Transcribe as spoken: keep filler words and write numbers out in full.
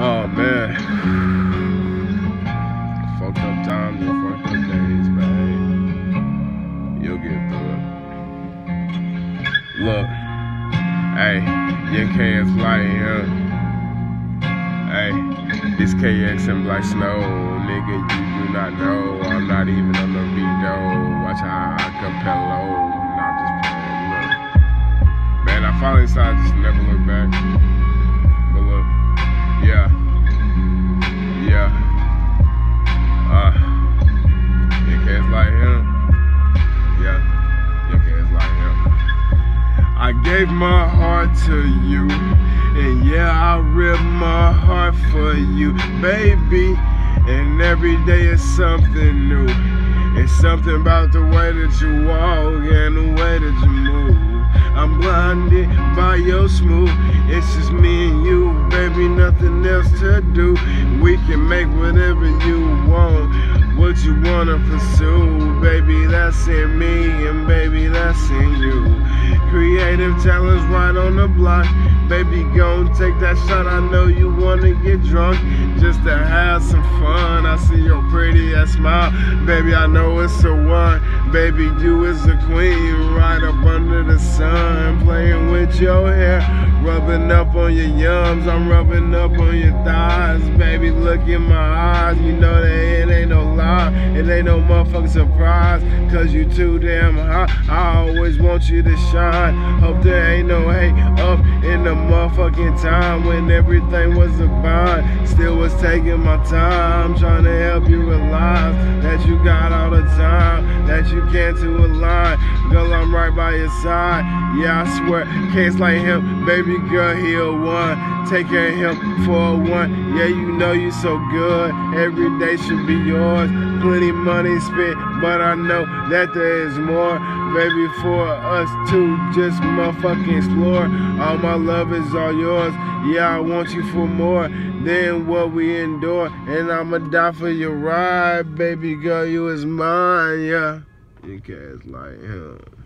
Oh man, fucked up times and fucked up days, but hey, you'll get through it. Look, hey, your K X light here. Hey, this K X and Black Snow, nigga, you do not know. I'm not even on the beat though. Watch how I compel Not just playing. Look, man, I finally decided just to never look back. But look. Yeah, yeah, uh, your kids like him, yeah, your kids like him. I gave my heart to you, and yeah, I ripped my heart for you, baby, and every day is something new. It's something about the way that you walk and the way that you move. I'm blinded by your smooth. It's just me and you, baby, nothing else to do. We can make whatever you want, what you wanna pursue. Baby, that's in me, and baby, that's in you. Creative challenge right on the block. Baby, gon' take that shot. I know you wanna get drunk just to have some fun. I see your pretty ass smile, baby, I know it's the one. Baby, you is the queen, right up under the sun. Playing with your hair, rubbing up on your yums. I'm rubbing up on your thighs. Baby, look in my eyes. You know that it ain't no lie. It ain't no motherfucking surprise, cause you too damn hot. I always want you to shine. Hope there ain't no hate up in the motherfucking time when everything was a bind. Still was taking my time, trying to help you realize that you got all the time that you can to align. Girl, I'm right by your side. Yeah, I swear, case like him, baby girl, he a one. Take care of him for a one. Yeah, you know you so good. Every day should be yours. Plenty money spent, but I know that there is more. Baby, for us to just motherfucking explore. All my love is all yours. Yeah, I want you for more than what we endure. And I'ma die for your ride. Baby girl, you is mine, yeah. You guys like him.